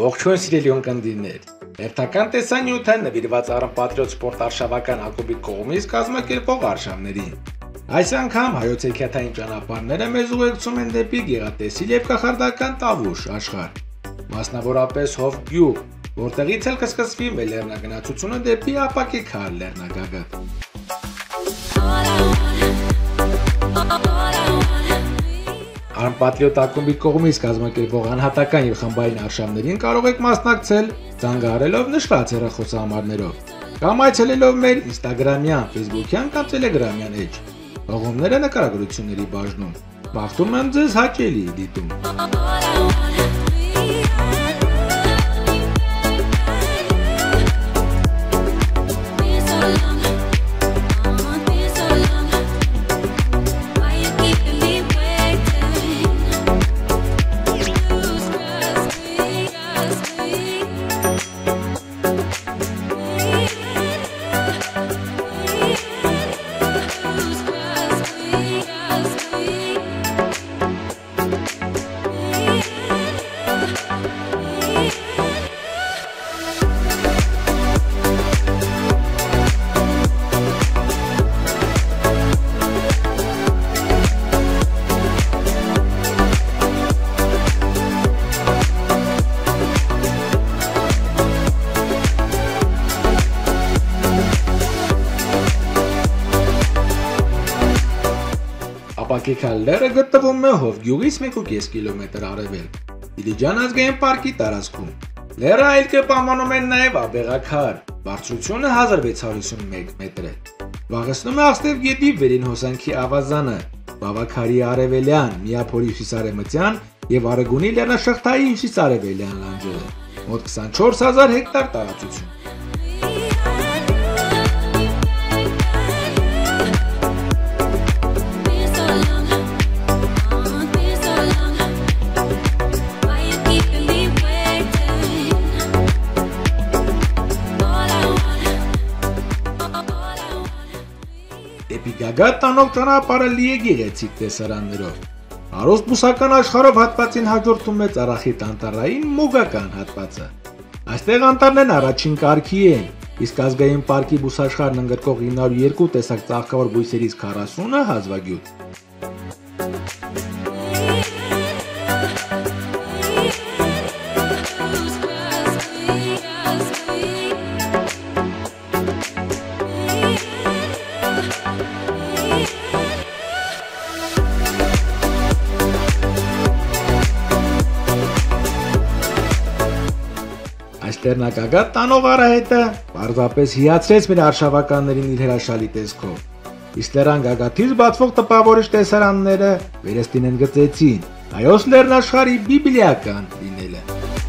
Ողջույն սիրելի ունկնդիրներ։ Հերթական տեսանյութը նվիրված Արմպատրիոտ սպորտ արշավական ակումբի կողմից կազմակերպվող արշավներին։ Այս անգամ հայոց հեքիաթային ճանապարհները մեզ ուղեկցում են դեպի գեղատեսիլ եւ կախարդական Տավուշ աշխարհ։ Մասնավորապես Հով գյուղ, որտեղից էլ կսկսվի մեր լեռնագնացությունը դեպի ապակի քար լեռնագագաթ։ Արմպատրիոտ ակումբի կողմից կազմակերպվող անհատական եւ խմբային արշավներին կարող եք մասնակցել զանգահարելով նշված հեռախոսահամարներով կամ այցելելով մեր Instagram-յան, Facebook-յան կամ Telegram-յան էջ։ Հողումները նկարագրությունների բաժնում։ Բախտում եմ ձեզ հաճելի դիտում։ Ապակի քար լեռը գտնվում է Հով գյուղից 1.5 կիլոմետր արևելք, Դիլիջան ազգային պարկի տարածքում։ Լեռը այլ կերպ անվանում են նաև Աբեղաքար, բարձրությունը 1651 մետր է։ Վաղեցնում է Աղստև գետի վերին հոսանքի ավազանը, Բավաքարի արևելյան, Միափորի հյուսիսարևմտյան եւ Արեգունի լեռնաշղթայի հյուսիսարևելյան լանջերը։ Մոտ 24000 հեկտար տարածություն։ Դեպի Գագաթ տանող ճանապարհը լի է գեղեցիկ տեսարաններով։ Արոստ բուսական աշխարհով հատվածին հաջորդում է Ծառախիտ անտառային մոգական հատվածը։ Այստեղ անտառներն առաջին կարգի են, իսկ ազգային պարկի բուսաշխարհն ընդգրկող 902 տեսակ ծաղկավոր բույսերից 40-ը հազվագյուտ։ Այստեղ Գագաթ տանող արահետը պարզապես հիացրեց մեր արշավականներին իր հրաշալի տեսքով։ Իսկ լեռան գագաթից բացվող տպավորիչ տեսարանները վերստին գծեցին հայոց լեռնաշխարհի բիբլիական լինելը։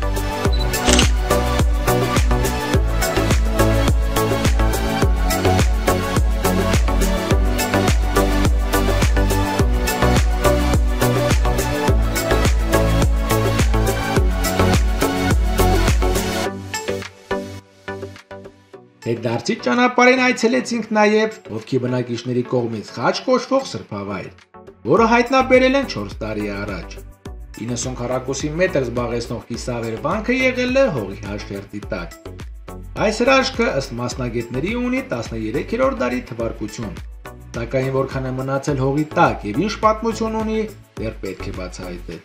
Հետդարձի ճանապարհին այցելեցինք նաև Հովքի բնակիչների կողմից խաչ կոչվող սրբավայր, որը հայտնաբերել են 4 տարի առաջ։ 90 քառակուսի մետր զբաղեցնող կիսավեր վանքը եղել է հողի հաշվերտի տակ։ Այս հրաշքը ըստ մասնագետների ունի 13-րդ դարի թվարկություն, սակայն որքան է մնացել հողի տակ եւ ինչ պատմություն ունի, դեռ պետք է բացահայտել։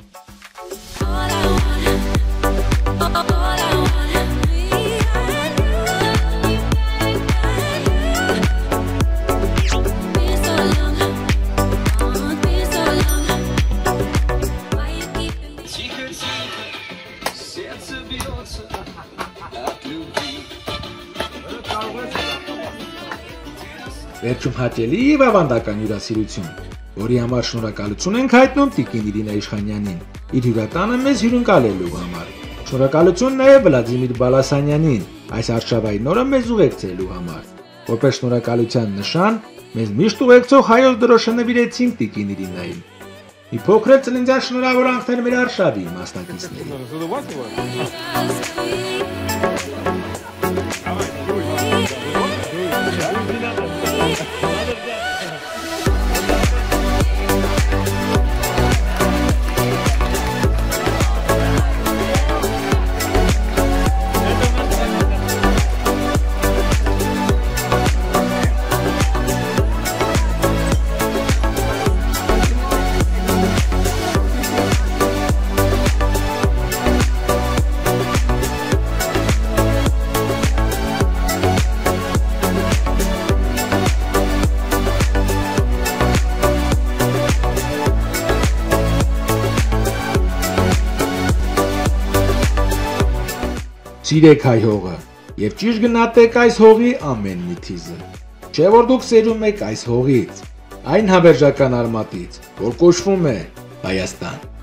Վերջում հաճելի եւ ավանդական հյուրասիրություն, որի համար շնորհակալություն ենք հայտնում տիկին Իրինա Իշխանյանին, իր հյուրատանը մեզ հյուրընկալելու համար։ Շնորհակալություն նաեւ Վլադիմիր Բալասանյանին, այս արշավայի նորը մեզ ուղեկցելու համար։ Որպես շնորհակալության նշան, մեզ միշտ ուղեկցող հայոց դրոշը նվիրեցինք տիկին Իրինային։ Մի փոքր ծննդյան շնորհավորանքներ մեր արշավի մասնակիցներին։ սիրեք հայ հողը եւ ճիշտ գնահատեք այս հողի ամեն մի թիզը։ Չէ որ դուք սերում եք այս հողից, այն հավերժական արմատից, որ կոչվում է Հայաստան։